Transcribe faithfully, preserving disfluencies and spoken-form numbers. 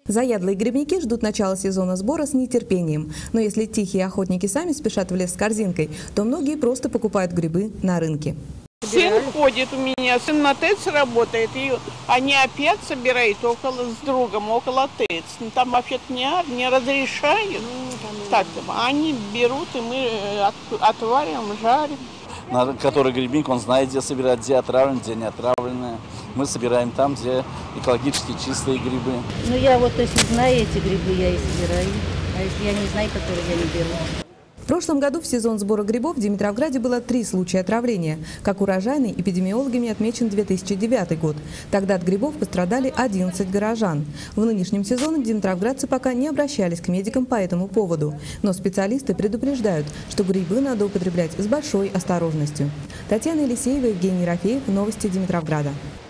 Заядлые грибники ждут начала сезона сбора с нетерпением. Но если тихие охотники сами спешат в лес с корзинкой, то многие просто покупают грибы на рынке. Сын ходит у меня, сын на ТЭЦ работает, и они опять собирают около, с другом около ТЭЦ. Там вообще-то не, не разрешают. Так, они берут, и мы отвариваем, жарим. На который грибник, он знает, где собирать, где отравленные, где не отравленные. Мы собираем там, где экологически чистые грибы. Ну я вот, если знаю эти грибы, я и собираю. А если я не знаю, которые я не беру. В прошлом году в сезон сбора грибов в Димитровграде было три случая отравления. Как урожайный, эпидемиологами отмечен две тысячи девятый год. Тогда от грибов пострадали одиннадцать горожан. В нынешнем сезоне димитровградцы пока не обращались к медикам по этому поводу. Но специалисты предупреждают, что грибы надо употреблять с большой осторожностью. Татьяна Елисеева, Евгений Ерофеев. Новости Димитровграда.